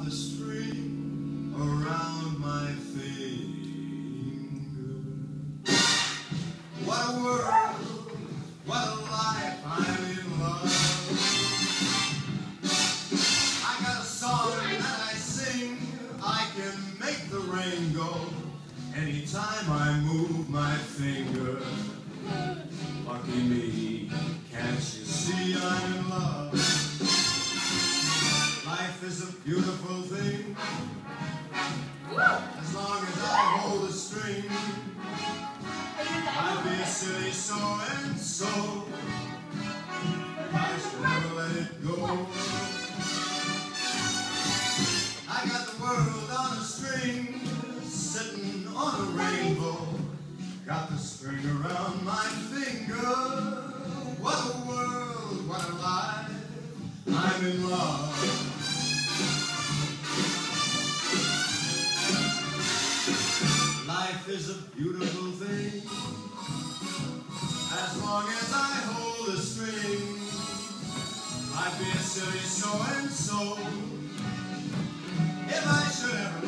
got the string around my finger. What a world, what a life, I'm in love. I got a song that I sing, I can make the rain go anytime I move my finger. Lucky me, can't you see I'm in love? Life is a beautiful thing, as long as I hold a string. I'd be a silly so-and-so if I should never let it go. I got the world on a string, sitting on a rainbow. Got the string around my finger. What a world, what a life, I'm in love. Life is a beautiful thing, as long as I hold a string. I'd be a silly so-and-so if I should ever